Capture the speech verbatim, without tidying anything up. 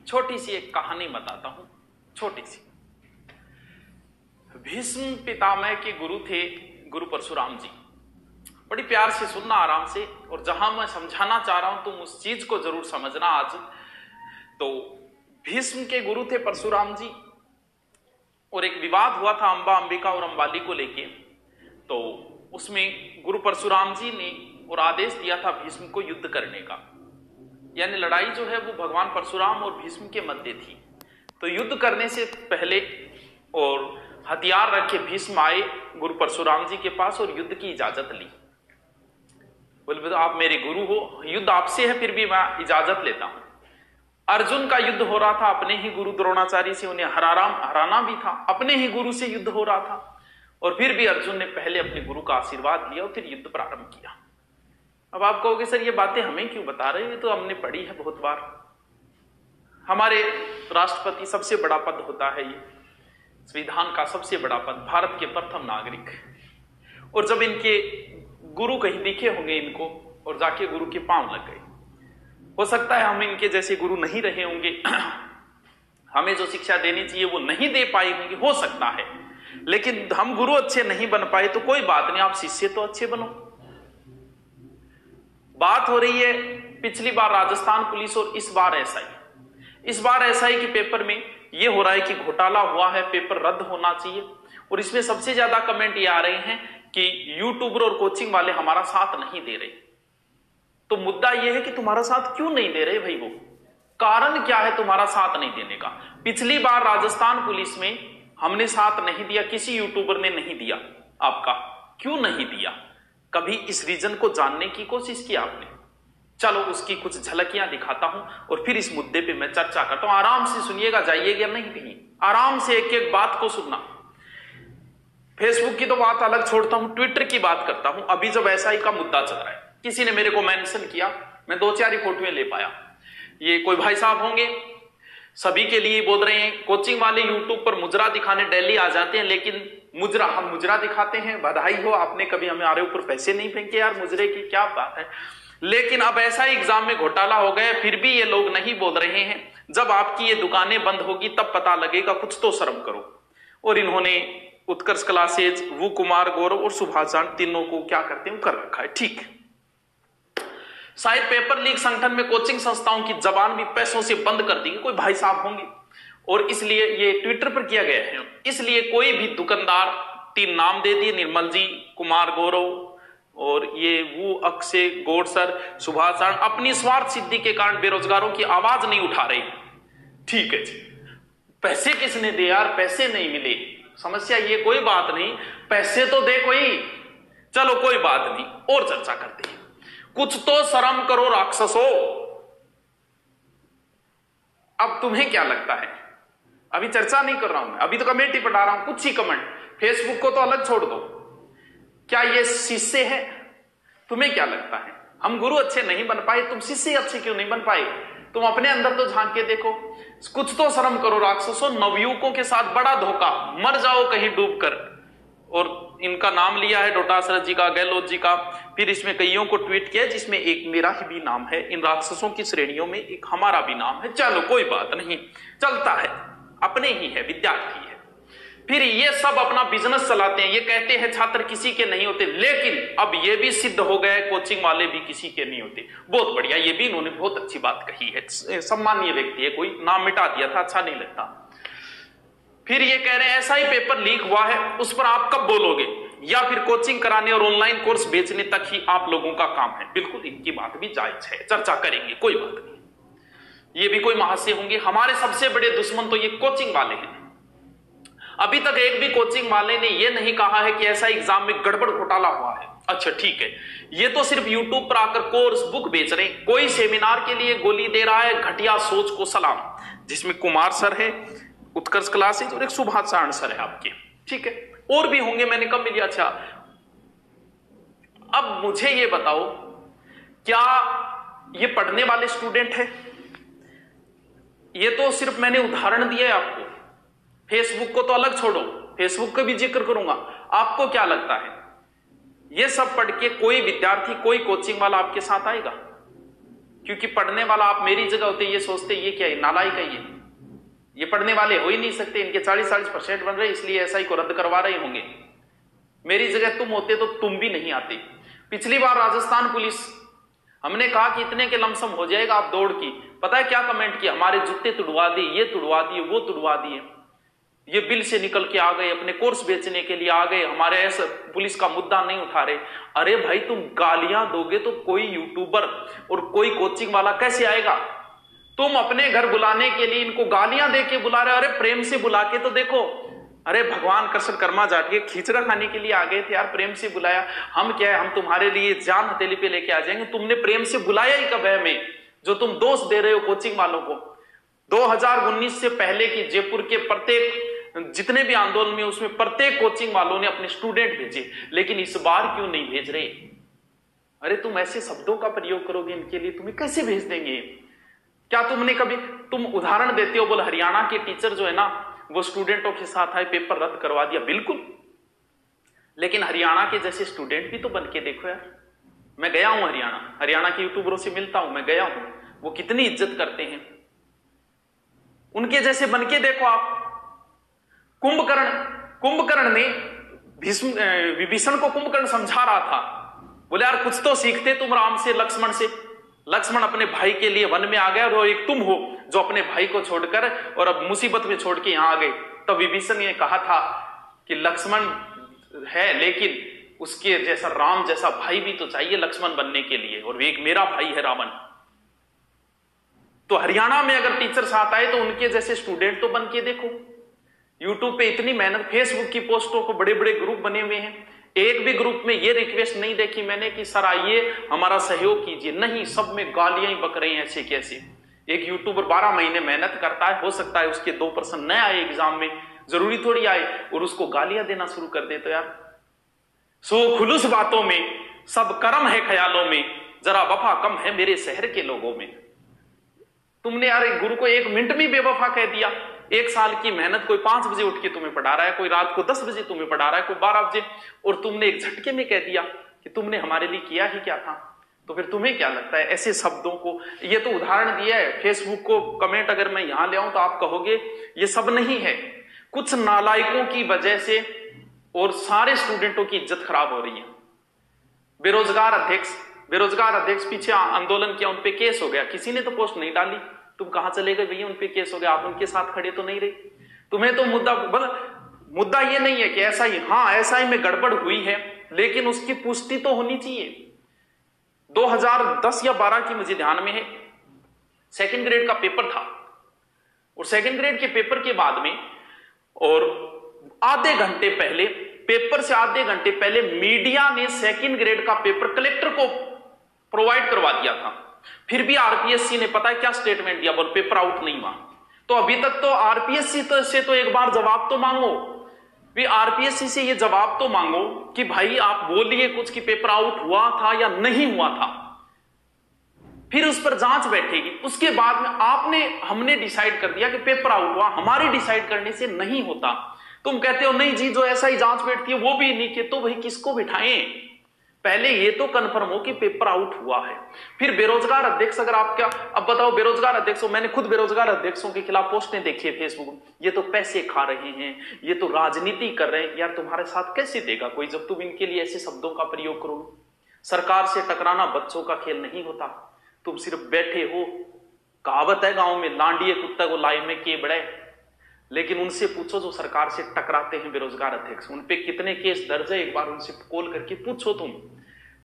छोटी सी एक कहानी बताता हूं, छोटी सी। भीष्म पितामह के गुरु थे गुरु परशुराम जी। बड़ी प्यार से सुनना, आराम से, और जहां मैं समझाना चाह रहा हूं तुम उस चीज को जरूर समझना आज। तो भीष्म के गुरु थे परशुराम जी, और एक विवाद हुआ था अंबा अंबिका और अंबाली को लेके। तो उसमें गुरु परशुराम जी ने और आदेश दिया था भीष्म को युद्ध करने का, यानी लड़ाई जो है वो भगवान परशुराम और भीष्म के मध्य थी। तो युद्ध करने से पहले और हथियार रखे भीष्म आए गुरु परशुराम जी के पास और युद्ध की इजाजत ली। बोले आप मेरे गुरु हो, युद्ध आपसे है, फिर भी मैं इजाजत लेता हूं। अर्जुन का युद्ध हो रहा था अपने ही गुरु द्रोणाचार्य से, उन्हें हराना हराना भी था, अपने ही गुरु से युद्ध हो रहा था, और फिर भी अर्जुन ने पहले अपने गुरु का आशीर्वाद लिया और फिर युद्ध प्रारंभ किया। अब आप कहोगे सर ये बातें हमें क्यों बता रहे हैं, तो हमने पढ़ी है बहुत बार। हमारे राष्ट्रपति सबसे बड़ा पद होता है, ये संविधान का सबसे बड़ा पद, भारत के प्रथम नागरिक। और जब इनके गुरु कहीं दिखे होंगे इनको और जाके गुरु के पांव लग गए, हो सकता है हम इनके जैसे गुरु नहीं रहे होंगे, हमें जो शिक्षा देनी चाहिए वो नहीं दे पाए होंगे, हो सकता है, लेकिन हम गुरु अच्छे नहीं बन पाए तो कोई बात नहीं, आप शिष्य तो अच्छे बनो। बात हो रही है पिछली बार राजस्थान पुलिस और इस बार एसआई। इस बार एसआई के पेपर में यह हो रहा है कि घोटाला हुआ है, पेपर रद्द होना चाहिए, और इसमें सबसे ज्यादा कमेंट ये आ रहे हैं कि यूट्यूबर और कोचिंग वाले हमारा साथ नहीं दे रहे। तो मुद्दा यह है कि तुम्हारा साथ क्यों नहीं दे रहे भाई, वो कारण क्या है तुम्हारा साथ नहीं देने का। पिछली बार राजस्थान पुलिस में हमने साथ नहीं दिया, किसी यूट्यूबर ने नहीं दिया आपका, क्यों नहीं दिया? कभी इस रीजन को जानने की कोशिश की आपने? चलो उसकी कुछ झलकियां दिखाता हूं और फिर इस मुद्दे पे मैं चर्चा करता हूं। आराम से सुनिएगा, जाइएगा नहीं कहीं, आराम से एक एक बात को सुनना। फेसबुक की तो बात अलग छोड़ता हूं, ट्विटर की बात करता हूं। अभी जब एसआई का मुद्दा चल रहा है, किसी ने मेरे को मेंशन किया, मैं दो चार ही फोटोएं ले पाया। ये कोई भाई साहब होंगे, सभी के लिए बोल रहे हैं कोचिंग वाले यूट्यूब पर मुजरा दिखाने दिल्ली आ जाते हैं, लेकिन मुजरा हम मुजरा दिखाते हैं, बधाई हो, आपने कभी हमें हमारे ऊपर पैसे नहीं फेंके यार, मुजरे की क्या बात है। लेकिन अब ऐसा एग्जाम में घोटाला हो गया, फिर भी ये लोग नहीं बोल रहे हैं। जब आपकी ये दुकानें बंद होगी तब पता लगेगा, कुछ तो शर्म करो। और इन्होंने उत्कर्ष क्लासेज, वो कुमार गौरव और सुभाषचंद्र तीनों को क्या करते हैं कर रखा है, ठीक है। शायद पेपर लीक संगठन में कोचिंग संस्थाओं की जबान भी पैसों से बंद कर दी, कोई भाई साहब होंगे, और इसलिए ये ट्विटर पर किया गया है। इसलिए कोई भी दुकानदार, तीन नाम दे दिए, निर्मल जी, कुमार गौरव और ये वो अक्षय गौड़ सर, सुभाष सर, अपनी स्वार्थ सिद्धि के कारण बेरोजगारों की आवाज नहीं उठा रहे। ठीक है जी, पैसे किसने दे यार, पैसे नहीं मिले, समस्या ये कोई बात नहीं, पैसे तो दे कोई, चलो कोई बात नहीं, और चर्चा करते हैं। कुछ तो शर्म करो राक्षसों। अब तुम्हें क्या लगता है, अभी चर्चा नहीं कर रहा हूं मैं, अभी तो कमेंट ही पढ़ा रहा हूं, कुछ ही कमेंट, फेसबुक को तो अलग छोड़ दो। क्या ये शिष्य है? तुम्हें क्या लगता है हम गुरु अच्छे नहीं बन पाए, तुम शिष्य अच्छे क्यों नहीं बन पाए? तुम अपने अंदर तो झांक के देखो, कुछ तो शर्म करो राक्षसों। नवयुवकों के साथ बड़ा धोखा, मर जाओ कहीं डूब कर। और इनका नाम लिया है डोटासरा जी का, गहलोत जी का, फिर इसमें कईयों को ट्वीट किया जिसमें एक मेरा ही भी नाम है। इन राक्षसों की श्रेणियों में एक हमारा भी नाम है, चलो कोई बात नहीं, चलता है, अपने ही है, विद्यार्थी है। फिर ये सब अपना बिजनेस चलाते हैं, ये कहते हैं छात्र किसी के नहीं होते, लेकिन अब ये भी सिद्ध हो गया है कोचिंग वाले भी किसी के नहीं होते। बहुत बढ़िया, ये भी इन्होंने बहुत अच्छी बात कही है, सम्मानीय व्यक्ति है, कोई नाम मिटा दिया था, अच्छा नहीं लगता। फिर ये कह रहे हैं ऐसा ही पेपर लीक हुआ है, उस पर आप कब बोलोगे? या फिर कोचिंग कराने और ऑनलाइन कोर्स बेचने तक ही आप लोगों का काम है। बिल्कुल इनकी बात भी जायज है, चर्चा करेंगे, कोई बात नहीं। ये भी कोई महाशय होंगे, हमारे सबसे बड़े दुश्मन तो ये कोचिंग वाले हैं। अभी तक एक भी कोचिंग वाले ने यह नहीं कहा है कि ऐसा एग्जाम में गड़बड़ घोटाला हुआ है। अच्छा ठीक है, ये तो सिर्फ यूट्यूब पर आकर कोर्स बुक बेच रहे हैं, कोई सेमिनार के लिए गोली दे रहा है, घटिया सोच को सलाम, जिसमें कुमार सर है, उत्कर्ष क्लासेज और एक सुभाष चरण सर है आपके, ठीक है, और भी होंगे, मैंने कब लिया। अच्छा अब मुझे ये बताओ, क्या ये पढ़ने वाले स्टूडेंट है? ये तो सिर्फ मैंने उदाहरण दिया है आपको, फेसबुक को तो अलग छोड़ो, फेसबुक का भी जिक्र करूंगा। आपको क्या लगता है ये सब पढ़ के कोई विद्यार्थी, कोई कोचिंग वाला आपके साथ आएगा? क्योंकि पढ़ने वाला आप मेरी जगह होते ये सोचते ये क्या है, नालायक है, ये ये पढ़ने वाले हो ही नहीं सकते, इनके चालीस चालीस परसेंट बन रहे इसलिए एसआई को रद्द करवा रहे होंगे। मेरी जगह तुम होते तो तुम भी नहीं आते। पिछली बार राजस्थान पुलिस, हमने कहा कि इतने के लमसम हो जाएगा आप दौड़ की, पता है क्या कमेंट किया? हमारे जूते तुड़वा दिए, ये तुड़वा दिए, वो तुड़वा दिए, ये बिल से निकल के आ गए, अपने कोर्स बेचने के लिए आ गए, हमारे ऐसा पुलिस का मुद्दा नहीं उठा रहे। अरे भाई तुम गालियां दोगे तो कोई यूट्यूबर और कोई कोचिंग वाला कैसे आएगा? तुम अपने घर बुलाने के लिए इनको गालियां दे के बुला रहे हो। अरे प्रेम से बुला के तो देखो। अरे भगवान कृष्ण कर्मा जाट के खिचड़ा खाने के लिए आ गए थे यार, प्रेम से बुलाया। हम क्या है, हम तुम्हारे लिए जान हथेली पे लेके आ जाएंगे। तुमने प्रेम से बुलाया ही कब है हमें, जो तुम दोष दे रहे हो कोचिंग वालों को? दो हज़ार उन्नीस से पहले की जयपुर के प्रत्येक जितने भी आंदोलन में उसमें प्रत्येक कोचिंग वालों ने अपने स्टूडेंट भेजे, लेकिन इस बार क्यों नहीं भेज रहे? अरे तुम ऐसे शब्दों का प्रयोग करोगे इनके लिए, तुम्हें कैसे भेज देंगे? क्या तुमने कभी, तुम उदाहरण देते हो, बोले हरियाणा के टीचर जो है ना वो स्टूडेंटों के साथ आए, पेपर रद्द करवा दिया। बिल्कुल, लेकिन हरियाणा के जैसे स्टूडेंट भी तो बन के देखो यार। मैं गया हूं हरियाणा, हरियाणा के यूट्यूबरों से मिलता हूं, मैं गया हूं, वो कितनी इज्जत करते हैं। उनके जैसे बन के देखो आप। कुंभकर्ण, कुंभकर्ण ने विभीषण को कुंभकर्ण समझा रहा था, बोले यार कुछ तो सीखते तुम राम से, लक्ष्मण से। लक्ष्मण अपने भाई के लिए वन में आ गया और एक तुम हो जो अपने भाई को छोड़कर और अब मुसीबत में छोड़ के यहां आ गए। तब विभीषण ने कहा था कि लक्ष्मण है लेकिन उसके जैसा राम जैसा भाई भी तो चाहिए लक्ष्मण बनने के लिए, और एक मेरा भाई है रावण। तो हरियाणा में अगर टीचर साथ आए तो उनके जैसे स्टूडेंट तो बन के देखो। यूट्यूब पे इतनी मेहनत, फेसबुक की पोस्टों को बड़े बड़े ग्रुप बने हुए हैं, एक भी ग्रुप में ये रिक्वेस्ट नहीं देखी मैंने कि सर आइए हमारा सहयोग कीजिए। नहीं, सब में गालियां ही बक रही हैं ऐसे कैसे। एक यूट्यूबर बारह महीने मेहनत करता है, हो सकता है उसके दो परसेंट न आए एग्जाम में, जरूरी थोड़ी आए, और उसको गालियां देना शुरू कर दे। तो यार सो खुलूस बातों में सब कर्म है ख्यालों में, जरा वफा कम है मेरे शहर के लोगों में। तुमने यार एक गुरु को एक मिनट में बेवफा कह दिया। एक साल की मेहनत कोई पांच बजे उठ के तुम्हें पढ़ा रहा है, कोई रात को दस बजे तुम्हें पढ़ा रहा है, कोई बारह बजे, और तुमने एक झटके में कह दिया कि तुमने हमारे लिए किया ही क्या था। तो फिर तुम्हें क्या लगता है ऐसे शब्दों को? ये तो उदाहरण दिया है, फेसबुक को कमेंट अगर मैं यहां ले आऊं तो आप कहोगे ये सब नहीं है, कुछ नालायकों की वजह से और सारे स्टूडेंटों की इज्जत खराब हो रही है। बेरोजगार अध्यक्ष, बेरोजगार अध्यक्ष पीछे आंदोलन किया, उनपे केस हो गया, किसी ने तो पोस्ट नहीं डाली। तुम कहां चले गए भैया, उनपे केस हो गया, आप उनके साथ खड़े तो नहीं रहे। तुम्हें तो मुद्दा मुद्दा ये नहीं है कि ऐसा ही, हाँ ऐसा ही में गड़बड़ हुई है, लेकिन उसकी पुष्टि तो होनी चाहिए। दो हज़ार दस या बारह की मुझे ध्यान में है, सेकंड ग्रेड का पेपर था, और सेकंड ग्रेड के पेपर के बाद में और आधे घंटे पहले, पेपर से आधे घंटे पहले मीडिया ने सेकंड ग्रेड का पेपर कलेक्टर को प्रोवाइड करवा दिया था। फिर भी आरपीएससी ने पता है क्या स्टेटमेंट दिया, बोल पेपर आउट नहीं हुआ। तो अभी तक तो आरपीएससी तो से तो एक बार जवाब तो मांगो, भी आरपीएससी से ये जवाब तो मांगो कि भाई आप बोलिए कुछ कि पेपर आउट हुआ था या नहीं हुआ था, फिर उस पर जांच बैठेगी। उसके बाद में आपने, हमने डिसाइड कर दिया कि पेपर आउट हुआ, हमारे डिसाइड करने से नहीं होता। तुम कहते हो नहीं जी जो ऐसा ही जांच बैठती है वो भी नहीं किए, तो भाई किसको बिठाएं? पहले ये तो कंफर्म हो कि पेपर आउट हुआ है। फिर बेरोजगार अध्यक्ष, अगर आप क्या, अब बताओ बेरोजगार अध्यक्षों, मैंने खुद बेरोजगार अध्यक्षों के खिलाफ पोस्टें देखी है फेसबुक, ये तो पैसे खा रहे हैं, ये तो राजनीति कर रहे हैं। यार तुम्हारे साथ कैसे देगा कोई जब तुम इनके लिए ऐसे शब्दों का प्रयोग करोगे? सरकार से टकराना बच्चों का खेल नहीं होता, तुम सिर्फ बैठे हो। कहावत है गांव में, लांडिये कुत्ता को लाई में के बड़े, लेकिन उनसे पूछो जो सरकार से टकराते हैं बेरोजगार अध्यक्ष, उनपे कितने केस दर्ज है, एक बार उनसे कॉल करके पूछो तुम।